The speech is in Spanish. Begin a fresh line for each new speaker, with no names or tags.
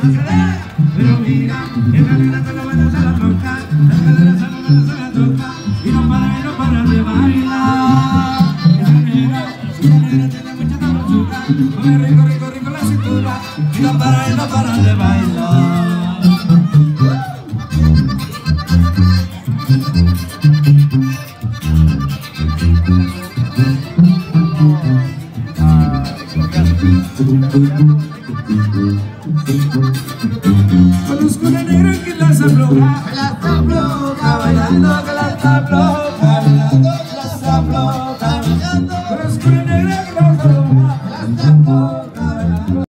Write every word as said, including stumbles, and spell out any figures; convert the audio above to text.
Pero mira, esa negra con la buena se la toca, las caderas a la buena se la toca, y no para, y no para de bailar. Esa negra, esa negra tiene mucha sabrosura, mueve rico, rico, rico la cintura, y no para, y no para de bailar. Conozco una negra que la afloja, que la afloja, bailando, que la afloja, bailando, que la afloja, bailando. Conozco una negra que la afloja, que la afloja.